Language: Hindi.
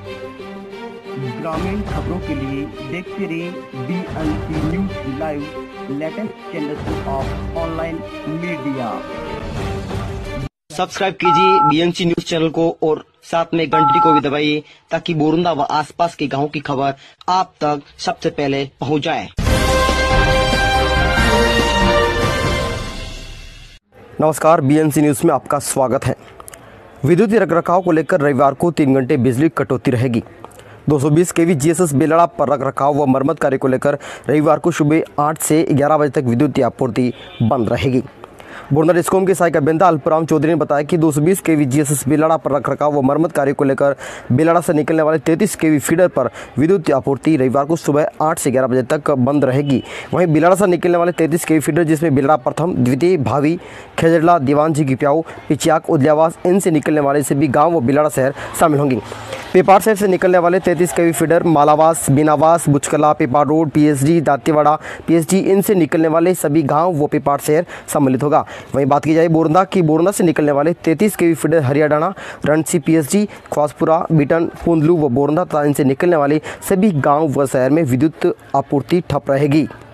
ग्रामीण खबरों के लिए देखते रहिए BNC news live, latest generation of online media. Subscribe कीजिए BNC न्यूज चैनल को और साथ में घंटी को भी दबाइए ताकि बोरंदा व आसपास के गांवों की खबर आप तक सबसे पहले पहुंच जाए। नमस्कार, BNC न्यूज में आपका स्वागत है। विद्युत रखरखाव को लेकर रविवार को 3 घंटे बिजली कटौती रहेगी। 220 kV GSS बेलड़ा पर रखरखाव व मरम्मत कार्य को लेकर रविवार को सुबह 8 से 11 बजे तक विद्युत आपूर्ति बंद रहेगी। बोरंदा डिस्कॉम के सहायक अभियंता अल्पराम चौधरी ने बताया कि 220 kV GSS बेलड़ा पर रखरखाव व मरम्मत कार्य को लेकर बेलड़ा से निकलने वाले 33 kV फीडर पर विद्युत आपूर्ति रविवार को सुबह 8 से 11 बजे तक बंद रहेगी। वहीं बेलड़ा से निकलने वाले 33 kV फीडर जिसमें बेलड़ा प्रथम, द्वितीय, भावी, खेजड़ला, दीवानजी, गिप्याऊ, पिचियाक, उदल्यावास इनसे निकलने वाले सभी गाँव व बेलड़ा शहर शामिल होंगे। पेपार शहर से निकलने वाले 33 kV feeder Malawas, Beenawas, Buchkala, Pepar road, PSG, Datewada, PSG इनसे निकलने वाले सभी गांव व पेपार शहर सम्मिलित होगा। वहीं बात की जाए बोरंदा की, बोरंदा से निकलने वाले 33 kV feeder Hariyadhana, Ransi, PSG, Khwaspura, Bitan, Pundlu व बोरंदा तथा इनसे निकलने वाले सभी गाँव व शहर में विद्युत आपूर्ति ठप रहेगी।